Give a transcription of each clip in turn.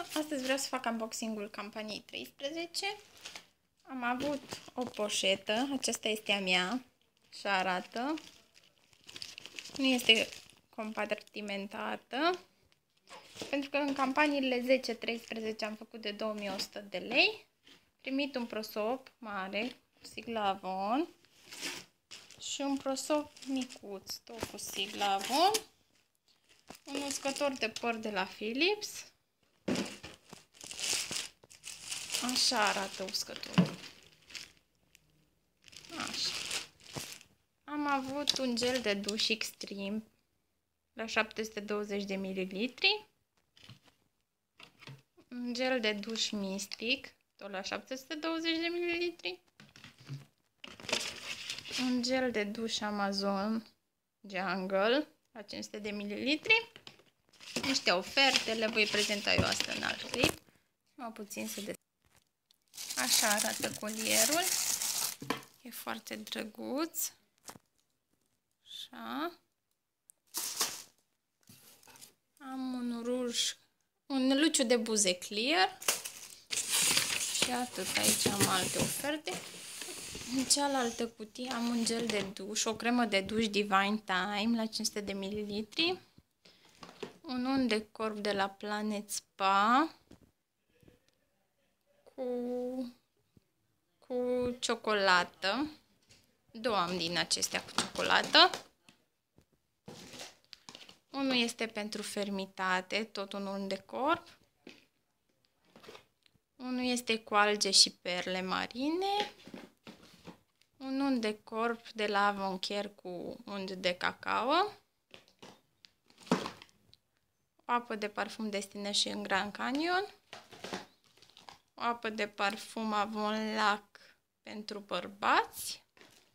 Astăzi vreau să fac unboxing-ul campaniei 13. Am avut o poșetă, aceasta este a mea și arată. Nu este compartimentată, pentru că în campaniile 10-13 am făcut de 2100 de lei. Primit un prosop mare cu sigla Avon și un prosop micuț, tot cu sigla Avon. Un uscător de păr de la Philips. Așa arată uscătorul. Așa. Am avut un gel de duș Extreme la 720 de ml. Un gel de duș Mystic, tot la 720 de ml. Un gel de duș Amazon Jungle la 500 de ml. Niște oferte, le voi prezenta eu asta în alt clip. Mai puțin să des. Așa arată colierul. E foarte drăguț. Așa. Am un ruj, un luciu de buze clear. Și atât, aici am alte oferte. În cealaltă cutie am un gel de duș, o cremă de duș Divine Time la 500 de ml. Un unt de corp de la Planet Spa cu ciocolată. Două am din acestea cu ciocolată. Unul este pentru fermitate, tot un unt de corp. Unul este cu alge și perle marine. Un unt de corp de la Avon Care cu unt de cacao. O apă de parfum Destination Grand Canyon. O apă de parfum Avon Lac pentru bărbați.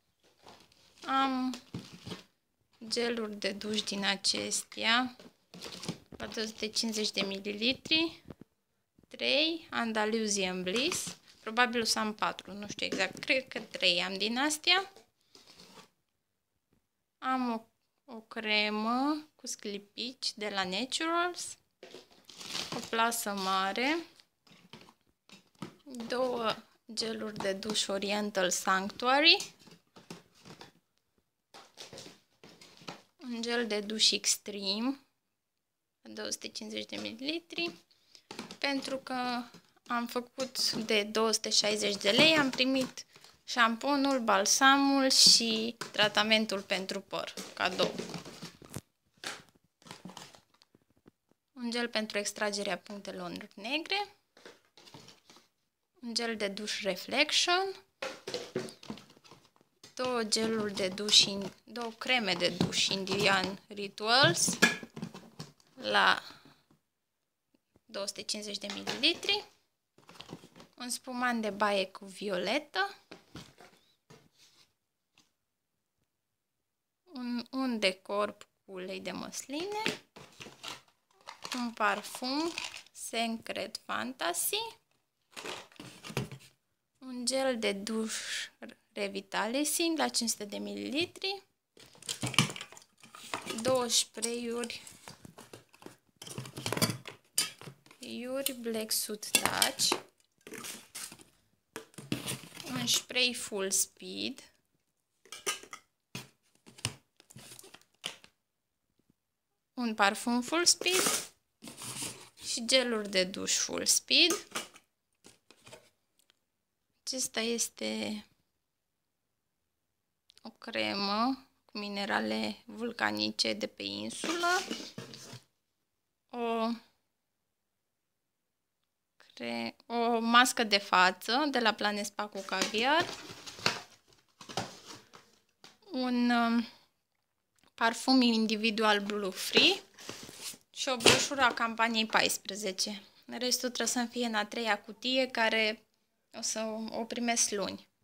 Am geluri de duș din acestea la 250 de ml. 3 Andalusian Bliss. Probabil o să am 4, nu știu exact. Cred că 3 am din astea. Am o cremă cu sclipici de la Naturals. O plasă mare. 2 geluri de duș Oriental Sanctuary. Un gel de duș Extreme, 250 de ml. Pentru că am făcut de 260 de lei, am primit șamponul, balsamul și tratamentul pentru păr, cadou. Un gel pentru extragerea punctelor negre. Un gel de duș Reflection. 2 creme de duș Indian Rituals la 250 de ml. Un spumant de baie cu violetă. Un unt de corp cu ulei de măsline. Un parfum Secret Fantasy. Un gel de duș Revitalizing la 500 de ml. 2 spray-uri Black Soot Touch. Un spray Full Speed. Un parfum Full Speed și geluri de duș Full Speed. Acesta este o cremă cu minerale vulcanice de pe insulă. O mască de față de la Planet Spa cu caviar. Un parfum individual Blue Free și o broșură a campaniei 14. Restul trebuie să fie în a 3-a cutie, care o să o primesc luni.